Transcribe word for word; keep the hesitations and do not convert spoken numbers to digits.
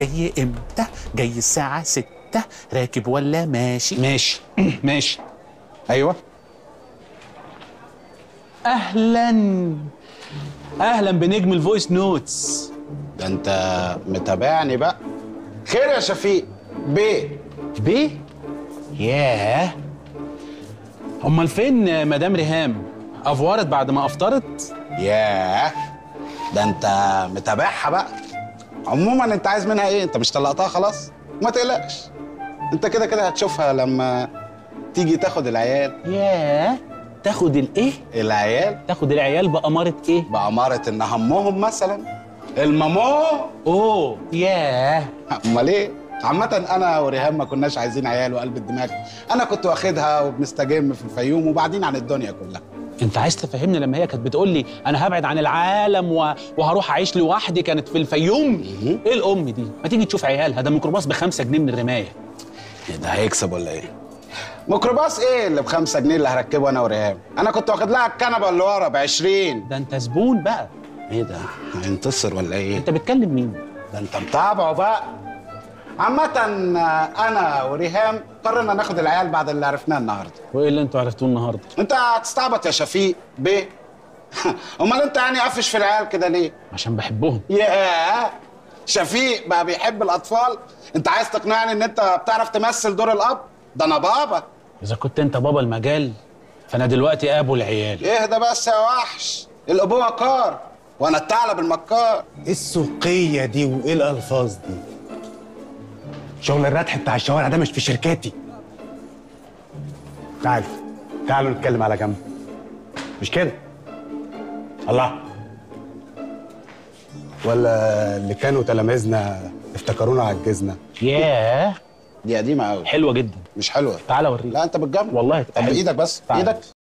جاي امتى؟ جاي الساعة ستة. راكب ولا ماشي؟ ماشي ماشي. ايوه اهلا اهلا بنجم الفويس نوتس. ده انت متابعني بقى. خير يا شفيق بيه؟ بيه؟ ياه، امال فين مدام ريهام؟ افورت بعد ما افطرت؟ ياه، ده انت متابعها بقى. عموما انت عايز منها ايه؟ انت مش طلقتها خلاص؟ ما تقلقش، انت كده كده هتشوفها لما تيجي تاخد العيال. ياه، تاخد الايه؟ العيال؟ تاخد العيال بأمارة ايه؟ بأمارة ان همهم مثلا المامو. اوه ياه. امال ايه؟ عامة أنا وريهام ما كناش عايزين عيال وقلب الدماغ، أنا كنت واخدها وبنستجم في الفيوم وبعدين عن الدنيا كلها. انت عايز تفهمني لما هي كانت بتقول لي انا هبعد عن العالم و... وهروح اعيش لوحدي كانت في الفيوم؟ ايه الام دي؟ ما تيجي تشوف عيالها، ده ميكروباص بخمسة جنيه من الرمايه. إيه ده هيكسب ولا إيه؟ ميكروباص إيه اللي بخمسة جنيه اللي هركبه أنا وريهام؟ أنا كنت واخد لها الكنبة اللي ورا بعشرين. ده انت زبون بقى. إيه ده؟ هينتصر ولا إيه؟ انت بتكلم مين؟ ده أنت متابعه بقى. عامة أنا وريهام قررنا ناخد العيال بعد اللي عرفناه النهارده. وايه اللي انتوا عرفتوه النهارده؟ أنت هتستعبط يا شفيق بيه؟ أمال أنت يعني قافش في العيال كده ليه؟ عشان بحبهم. ياه، شفيق بقى بيحب الأطفال؟ أنت عايز تقنعني إن أنت بتعرف تمثل دور الأب؟ ده أنا بابا. اذا كنت انت بابا المجال فانا دلوقتي ابو العيال. اهدى بس يا وحش، الأبوة كار وأنا الثعلب المكار. ايه السوقية دي وايه الألفاظ دي؟ شغل الردح بتاع الشوارع ده مش في شركاتي. تعالوا تعالوا نتكلم على جنب. مش كده؟ الله، ولا اللي كانوا تلاميذنا افتكرونا عجزنا؟ ياه، دي قديمة أوي. حلوه جدا. مش حلوة. تعالى اوريك. لا أنت بتجمل. والله طب بإيدك بس، تعال. بإيدك.